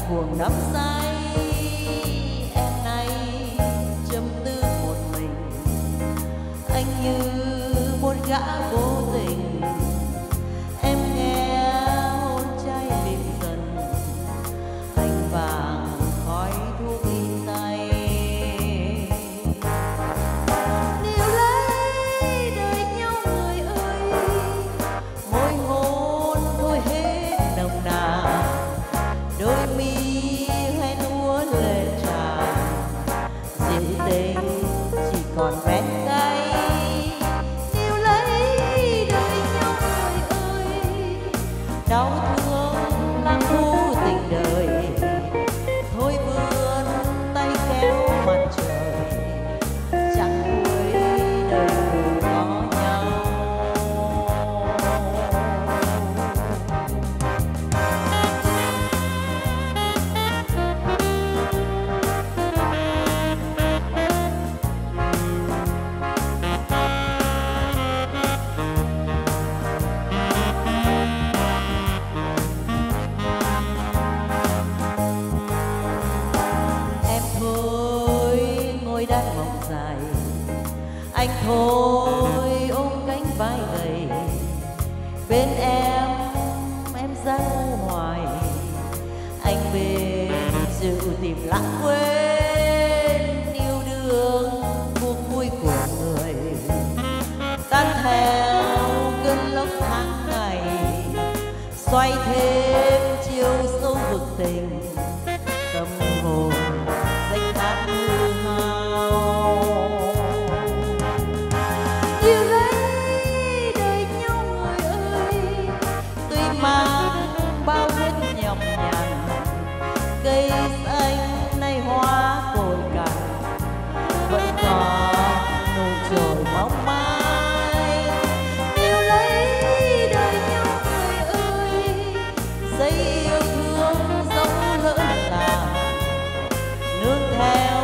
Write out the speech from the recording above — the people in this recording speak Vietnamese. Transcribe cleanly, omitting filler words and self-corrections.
cuồng đắm say. Em nay châm tư một mình, anh như một gã vô tình. Em nghe hôn trai mịn dần, anh vàng khói thuốc in tay. Níu lấy đời nhau người ơi, môi hôn thôi hết nồng nàn, đôi mi hoen úa lệ tràn, dịu tình chỉ còn vén cay. Níu lấy đời nhau người ơi, đau thương lang thu tình đời, thôi vươn tay kéo mặt trời, chẳng cuối đời cùng có nhau. Em thôi ngồi đan mộng dài, anh thôi ôm cánh vai gầy. Bên em ra hoài, anh về dịu tìm lãng quên yêu đương buông vui của người. Tan theo cơn lốc tháng ngày, xoay thêm chiều sâu vực tình, tâm hồn danh hát hư hao. Yêu lấy đời nhau người ơi, tuy mang bao vết nhọc nhằn, cây xanh nay hoa cội cằn, vẫn còn nụ trồi mong mãi. Yêu lấy đời nhau người ơi, giây yêu thương dẫu lỡ làng, nương theo